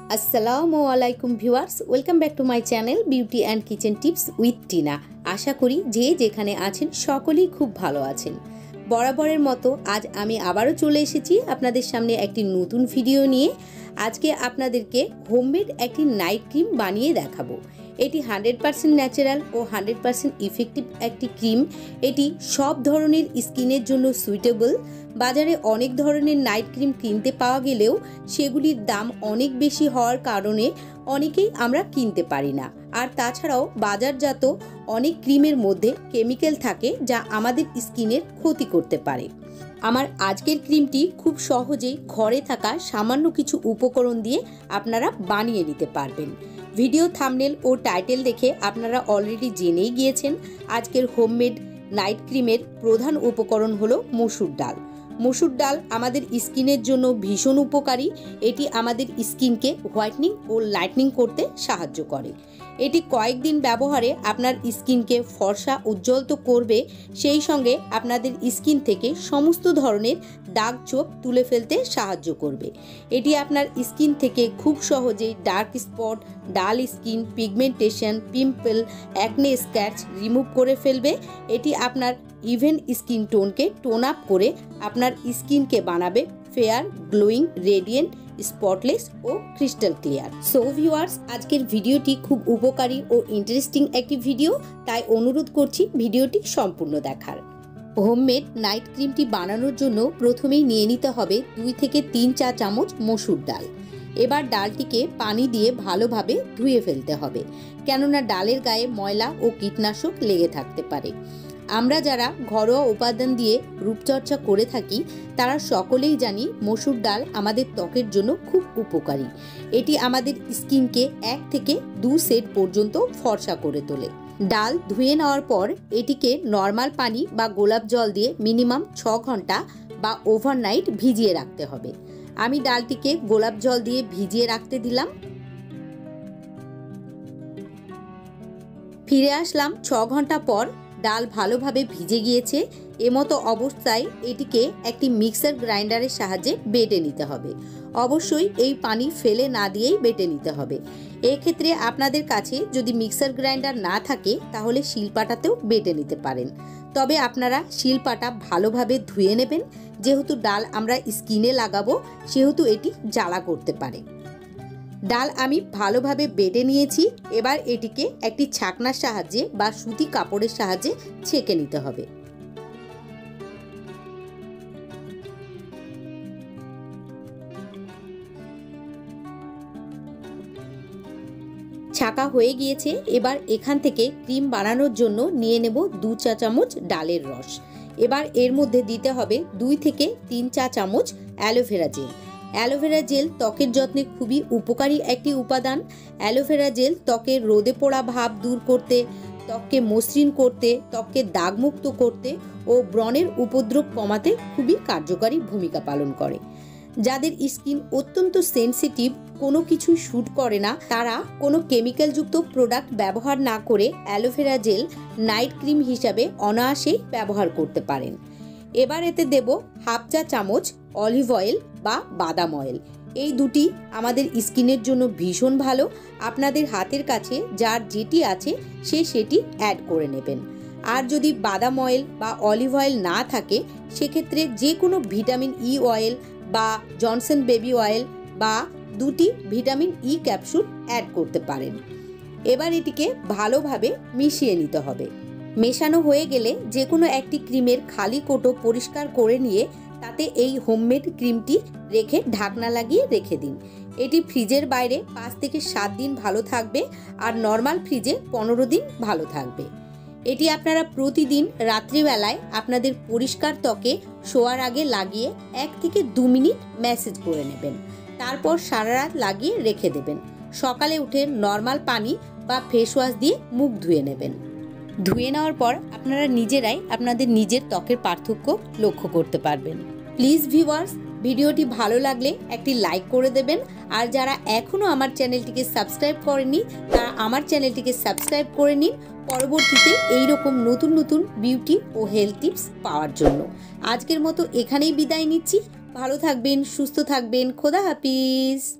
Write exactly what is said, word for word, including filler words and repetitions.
আসসালামু আলাইকুম viewers, welcome back to my channel beauty and kitchen tips with Tina. আশা করি যে যেখানে আছেন সকলেই খুব ভালো আছেন। বরাবরের মতো আজ আমি আবারও চলে এসেছি আপনাদের সামনে একটি নতুন ভিডিও নিয়ে। আজকে আপনাদেরকে হোমমেড একটি নাইট ক্রিম বানিয়ে দেখাবো। এটি হান্ড্রেড পারসেন্ট ন্যাচারাল ও হান্ড্রেড পারসেন্ট ইফেক্টিভ একটি ক্রিম। এটি সব ধরনের স্কিনের জন্য সুইটেবল। বাজারে অনেক ধরনের নাইট ক্রিম কিনতে পাওয়া গেলেও সেগুলির দাম অনেক বেশি হওয়ার কারণে অনেকেই আমরা কিনতে পারি না। আর তাছাড়াও বাজারজাত অনেক ক্রিমের মধ্যে কেমিক্যাল থাকে যা আমাদের স্কিনের ক্ষতি করতে পারে। আমার আজকের ক্রিমটি খুব সহজেই ঘরে থাকা সামান্য কিছু উপকরণ দিয়ে আপনারা বানিয়ে নিতে পারবেন। ভিডিও থাম্বনেল ও টাইটেল দেখে আপনারা অলরেডি জেনেই গিয়েছেন আজকের হোমমেড নাইট ক্রিমের প্রধান উপকরণ হলো মসুর ডাল। মসুর ডাল আমাদের স্কিনের জন্য ভীষণ উপকারী। এটি আমাদের স্কিনকে হোয়াইটনিং ও লাইটনিং করতে সাহায্য করে। এটি কয়েকদিন ব্যবহারে আপনার স্কিনকে ফর্সা উজ্জ্বল তো করবে, সেই সঙ্গে আপনাদের স্কিন থেকে সমস্ত ধরনের দাগ ছোপ তুলে ফেলতে সাহায্য করবে। এটি আপনার স্কিন থেকে খুব সহজেই dark spot, dull skin, pigmentation, pimple, acne scratch remove করে ফেলবে। এটি আপনার ইভেন স্কিন টোনকে টোন আপ করে আপনার স্কিনকে বানাবে ফেয়ার, গ্লোয়িং, রেডিয়েন্ট, স্পটলেস ও ক্রিস্টাল ক্লিয়ার। সো ভিউয়ার্স, আজকের ভিডিওটি খুব উপকারী ও ইন্টারেস্টিং একটি ভিডিও, তাই অনুরোধ করছি ভিডিওটি সম্পূর্ণ দেখার। হোমমেড নাইট ক্রিমটি বানানোর জন্য প্রথমেই নিয়ে নিতে হবে দুই থেকে তিন চা চামচ মসুর ডাল। এবার ডালটিকে পানি দিয়ে ভালোভাবে ধুয়ে ফেলতে হবে, কেননা ডালের গায়ে ময়লা ও কীটনাশক লেগে থাকতে পারে। আমরা যারা ঘরোয়া উপাদান দিয়ে রূপচর্চা করে থাকি তারা সকলেই জানি মসুর ডাল আমাদের ত্বকের জন্য খুব উপকারী। এটি আমাদের স্কিনকে এক থেকে দু সেট পর্যন্ত ফর্সা করে তোলে। ডাল ধুয়ে নেওয়ার পর এটিকে নর্মাল পানি বা গোলাপ জল দিয়ে মিনিমাম ছ ঘন্টা বা ওভারনাইট ভিজিয়ে রাখতে হবে। আমি ডালটিকে গোলাপ জল দিয়ে ভিজিয়ে রাখতে দিলাম। ফিরে আসলাম ছ ঘন্টা পর। ডাল ভালোভাবে ভিজে গিয়েছে। এমতো অবস্থায় এটিকে একটি মিক্সার গ্রাইন্ডারের সাহায্যে বেটে নিতে হবে। অবশ্যই এই পানি ফেলে না দিয়েই বেটে নিতে হবে। এক্ষেত্রে আপনাদের কাছে যদি মিক্সার গ্রাইন্ডার না থাকে তাহলে শিলপাটাতেও বেটে নিতে পারেন। তবে আপনারা শিলপাটা ভালোভাবে ধুয়ে নেবেন, যেহেতু ডাল আমরা স্কিনে লাগাবো সেহেতু এটি জ্বালা করতে পারে। ডাল আমি ভালোভাবে বেটে নিয়েছি। এবার এটিকে একটি ছাকনার সাহায্যে বা সুতি কাপড়ের সাহায্যে ছেঁকে নিতে হবে। ছাকা হয়ে গিয়েছে। এবার এখান থেকে ক্রিম বানানোর জন্য নিয়ে নেব দু চা চামচ ডালের রস। এবার এর মধ্যে দিতে হবে দুই থেকে তিন চা চামচ অ্যালোভেরা জেল। অ্যালোভেরা জেল ত্বকের যত্নে খুবই উপকারী একটি উপাদান। অ্যালোভেরা জেল ত্বকের রোদে পোড়া ভাব দূর করতে, ত্বককে মসৃণ করতে, ত্বককে দাগমুক্ত করতে ও ব্রণের উপদ্রব কমাতে খুবই কার্যকারী ভূমিকা পালন করে। যাদের স্কিন অত্যন্ত সেনসিটিভ, কোনো কিছু শ্যুট করে না, তারা কোনো কেমিক্যালযুক্ত প্রোডাক্ট ব্যবহার না করে অ্যালোভেরা জেল নাইট ক্রিম হিসাবে অনায়াসেই ব্যবহার করতে পারেন। এবার এতে দেব হাফ চা চামচ অলিভ অয়েল বা বাদাম অয়েল। এই দুটি আমাদের স্কিনের জন্য ভীষণ ভালো। আপনাদের হাতের কাছে যার যেটি আছে সে সেটি অ্যাড করে নেবেন। আর যদি বাদাম অয়েল বা অলিভ অয়েল না থাকে সেক্ষেত্রে যে কোনো ভিটামিন ই অয়েল বা জনসন বেবি অয়েল বা দুটি ভিটামিন ই ক্যাপসুল অ্যাড করতে পারেন। এবার এটিকে ভালোভাবে মিশিয়ে নিতে হবে। মেশানো হয়ে গেলে যে কোনো একটি ক্রিমের খালি কোটো পরিষ্কার করে নিয়ে তাতে এই হোমমেড ক্রিমটি রেখে ঢাকনা লাগিয়ে রেখে দিন। এটি ফ্রিজের বাইরে পাঁচ থেকে সাত দিন ভালো থাকবে আর নর্মাল ফ্রিজে পনেরো দিন ভালো থাকবে। এটি আপনারা প্রতিদিন রাত্রিবেলায় আপনাদের পরিষ্কার ত্বকে শোয়ার আগে লাগিয়ে এক থেকে দু মিনিট ম্যাসেজ করে নেবেন। তারপর সারা রাত লাগিয়ে রেখে দেবেন। সকালে উঠে নর্মাল পানি বা ফেস ওয়াশ দিয়ে মুখ ধুয়ে নেবেন। ধুয়ে নেওয়ার পর আপনারা নিজেরাই আপনাদের নিজের ত্বকের পার্থক্য লক্ষ্য করতে পারবেন। প্লিজ ভিউয়ার্স, ভিডিওটি ভালো লাগলে একটি লাইক করে দেবেন। আর যারা এখনও আমার চ্যানেলটিকে সাবস্ক্রাইব করেননি তারা আমার চ্যানেলটিকে সাবস্ক্রাইব করে নিন পরবর্তীতে এইরকম নতুন নতুন বিউটি ও হেলথ টিপস পাওয়ার জন্য। আজকের মতো এখানেই বিদায় নিচ্ছি। ভালো থাকবেন, সুস্থ থাকবেন। খোদা হাফিজ।